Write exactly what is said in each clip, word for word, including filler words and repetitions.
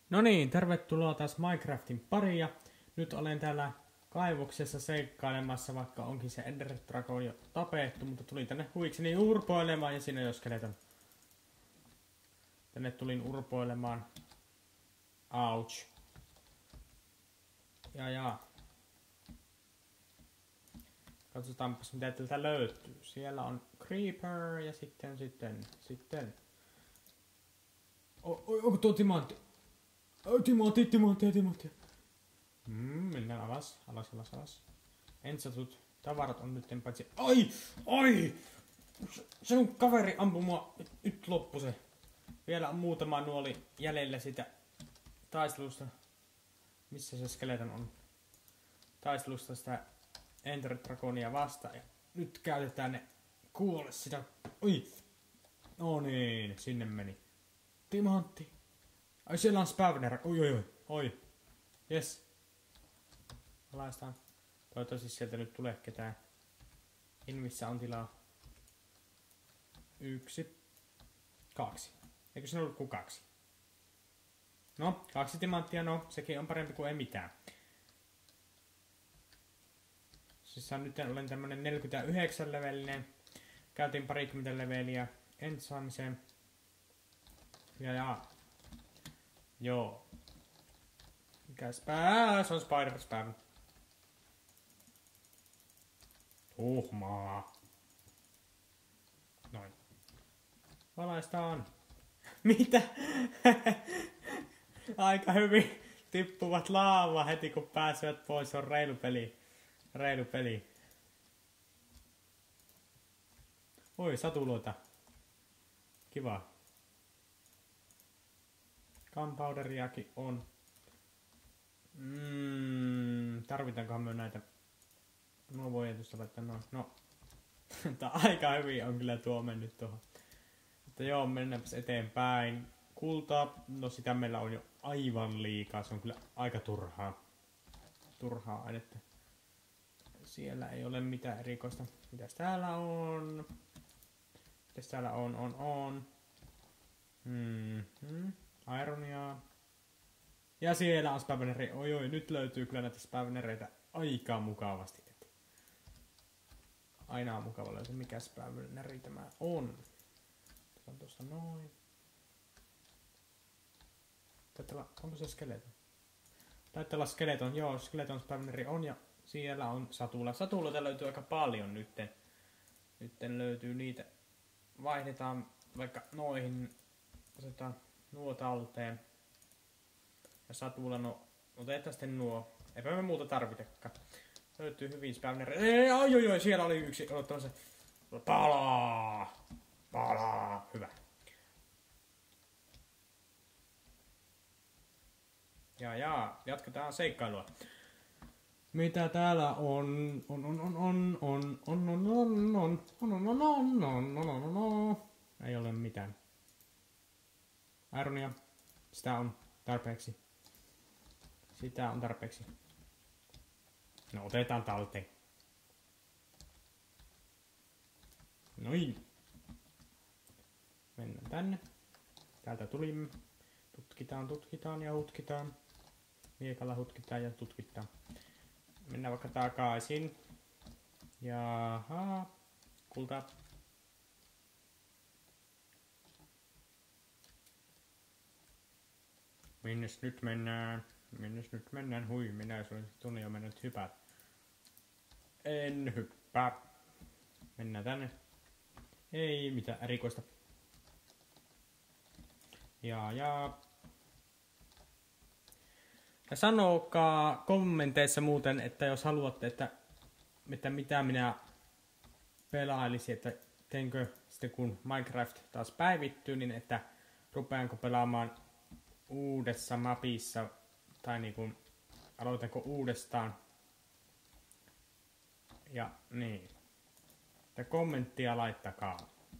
No niin, tervetuloa taas Minecraftin pariin ja nyt olen täällä kaivoksessa seikkailemassa, vaikka onkin se Ender Dragon jo tapettu, mutta tulin tänne huvikseni urpoilemaan ja siinä jo skeleton. Tänne tulin urpoilemaan. Ouch. Ja ja. Katsotaanpas mitä täältä löytyy. Siellä on Creeper ja sitten, sitten, sitten. O, onko tuo timantti? Timantti, timantti, timantti. Mm, mennään alas, alas, alas, alas. Ensatut tavarat on nyt paitsi. Ai! Ai! Se on kaveri ampui mua. Nyt, nyt loppu se. Vielä on muutama nuoli jäljellä sitä taistelusta. Missä se skeleton on? Taistelusta sitä Ender Dragonia vastaan. Ja nyt käytetään ne kuole sitä. Oi! No niin, sinne meni. Timantti. Ai siellä on spawner. Oi oi oi. Oi. Yes. Valaistaan. Toivottavasti sieltä nyt tulee ketään. Invissä on tilaa. Yksi. Kaksi. Eikö se ollut kuin kaksi? No, kaksi timanttia, no, sekin on parempi kuin ei mitään. Siis nyt olen tämmönen neljäkymmentäyhdeksän levelinen. Käytin parikymmentä leveliä entsaamiseen. Ja ja. Joo. Mikäs pää? Se on spider spam. Tuhmaa. Noin. Valaistaan. Mitä? Aika hyvin tippuvat laavaa heti kun pääsevät pois. Se on reilu peli. Reilu peli. Oi, satuloita. Kiva. Gunpowderiakin on. Mm, tarvitaankohan me näitä? No voi tuosta laittaa noin. No. Tää aika hyvin on kyllä tuo mennyt tuohon. Mutta joo, mennäänpäs eteenpäin. Kultaa, no sitä meillä on jo aivan liikaa. Se on kyllä aika turhaa. Turhaa ainetta. Siellä ei ole mitään erikoista. Mitäs täällä on? Mitäs täällä on? On, on. Hmm, hmm. Ironia. Ja siellä on spawneri. Oi oi, nyt löytyy kyllä näitä spawnereita aika mukavasti. Aina on mukava löytää, mikä spawneri tämä on. Tämä on tuossa noin. Taitaa olla, onko se skeleton? Taitaa olla skeleton, joo, skeleton spawneri on ja siellä on satula. Satuloita löytyy aika paljon nytten. Nytten löytyy niitä. Vaihdetaan vaikka noihin. Otetaan nuo talteen. Ja satula, no otetaan sitten nuo. Eipä me muuta tarvitakaan. Löytyy hyvin spawnereita. Ai oi oi, siellä oli yksi odottamassa. Palaa! Palaa! Hyvä. Ja ja, jatketaan seikkailua. Mitä täällä on? On on on on on on on on on on on on on on on on on. Ei ole mitään. Ironia. Sitä on tarpeeksi. Sitä on tarpeeksi. No otetaan talteen. Noin. Mennään tänne. Täältä tulimme. Tutkitaan, tutkitaan ja hutkitaan. Miekalla hutkitaan ja tutkitaan. Mennään vaikka takaisin. Jaha. Kulta. Minnes nyt mennään? Minnes nyt mennään? Hui, minä olisin tunne jo mennyt hypää. En hyppää. Mennään tänne. Ei mitään erikoista. Ja ja. Ja sanokaa kommenteissa muuten, että jos haluatte, että, että mitä minä pelailisin, että teenkö sitten kun Minecraft taas päivittyy, niin että rupeanko pelaamaan uudessa mapissa tai niin kuin aloitanko uudestaan. Ja niin. Että kommenttia laittakaa.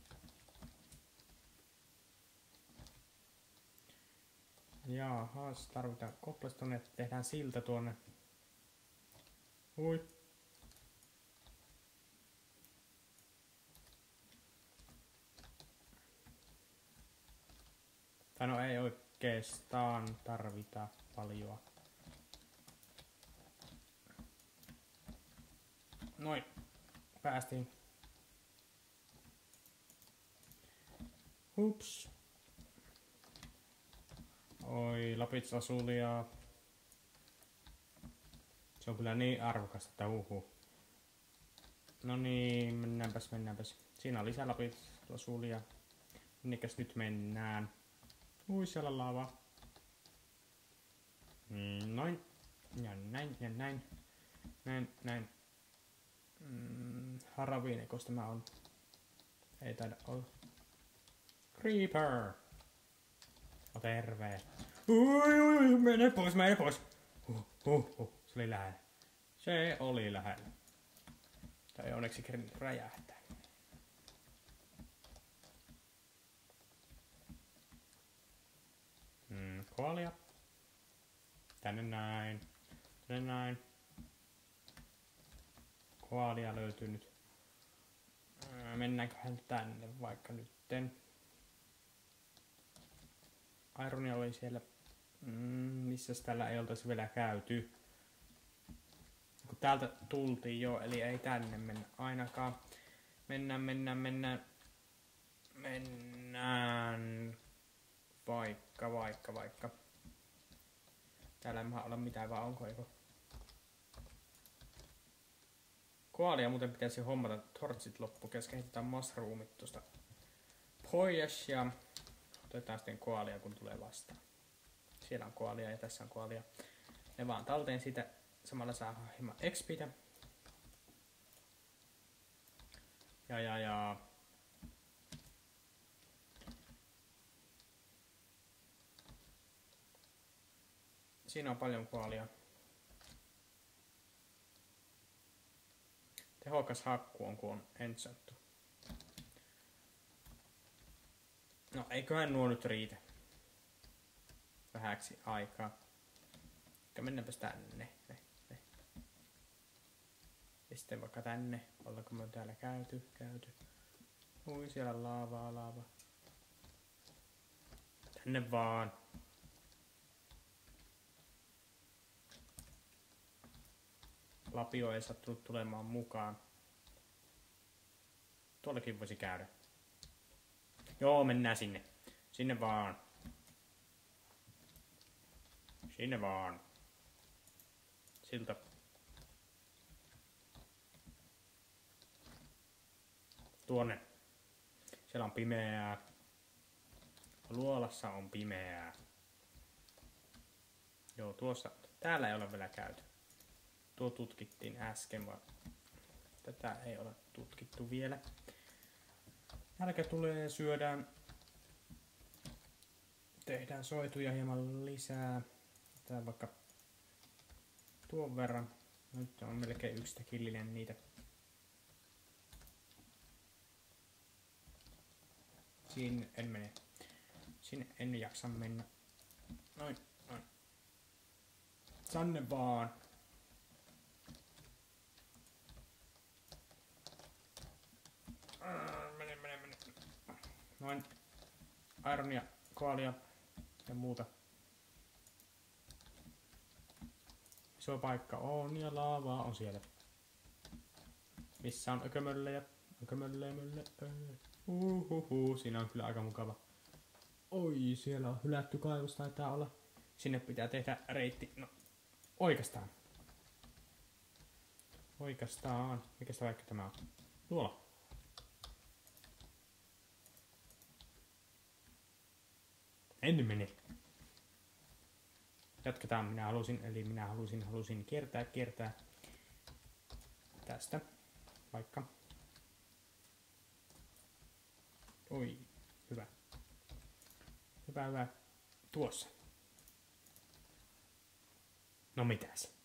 Jaahas, tarvitaan cobblestone, että tehdään silta tuonne. Hui. Tai no ei oi. oikeastaan tarvita paljon. Noin. Päästiin. Hups. Oi, lapis asulia. Se on kyllä niin arvokasta, että uhu. No niin, mennäänpäs, mennäänpäs. Siinä on lisää lapis asulia. Minnekäs nyt mennään? Ui, siellä on lava. Mm, noin. Ja näin, ja näin. Näin, näin. Mm, Haraviinekos tämä on? Ei taida olla. Creeper! O terve. Ui, ui, ui, mene pois, mene pois. Huh, huh, huh. Se oli lähellä. Se oli lähellä. Tai onneksi kerran räjähtää. Mm, koalia. Tänne näin. Tänne näin. Koalia löytyy nyt. Mennäänköhän tänne vaikka nytten. Ironia oli siellä. Mm, missäs täällä ei oltaisi vielä käyty. Kun täältä tultiin jo, eli ei tänne mennä ainakaan. Mennään, mennään, mennään. Mennään. Vaikka, vaikka, vaikka. Täällä ei maha olla mitään, vaan onko eikö? Koalia muuten pitäisi hommata tortsit loppu kesken. Heitetään mushroomit tuosta pois ja otetaan sitten koalia kun tulee vastaan. Siellä on koalia ja tässä on koalia. Ne vaan talteen siitä. Samalla saa hieman X P:tä. Ja ja ja. Siinä on paljon koalia. Tehokas hakku on kun on enchanttu. No eiköhän nuo nyt riitä. Vähäksi aikaa. Ja mennäänpäs tänne. Ne, ne. Ja sitten vaikka tänne. Ollaanko me täällä käyty, käyty. Ui siellä on laavaa, laavaa. Tänne vaan. Lapio ei sattunut tulemaan mukaan. Tuollakin voisi käydä. Joo, mennään sinne. Sinne vaan. Sinne vaan. Siltä. Tuonne. Siellä on pimeää. Luolassa on pimeää. Joo, tuossa. Täällä ei ole vielä käyty. Tuo tutkittiin äsken, vaan tätä ei ole tutkittu vielä. Nälkä tulee, syödään. Tehdään soituja hieman lisää. Tää vaikka tuon verran. Nyt on melkein yksitäkillinen niitä. Sinne en mene. Sinne en jaksa mennä. Noin, noin. Tänne vaan. Mene, mene, mene. Noin. Ironia, koalia ja muuta. Iso paikka on ja laavaa on siellä. Missä on ökömöllejä? Ökömöllejä, mölle. Uhuhu, siinä on kyllä aika mukava. Oi, siellä on hylätty kaivos, taitaa olla. Sinne pitää tehdä reitti. No, oikeastaan. Oikeastaan. Mikäs vaikka tämä on? Tuolla. En mene. Jatketaan. Minä halusin, eli minä halusin, halusin kiertää, kiertää. Tästä. Vaikka. Oi, hyvä. Hyvä, hyvä. Tuossa. No mitäs?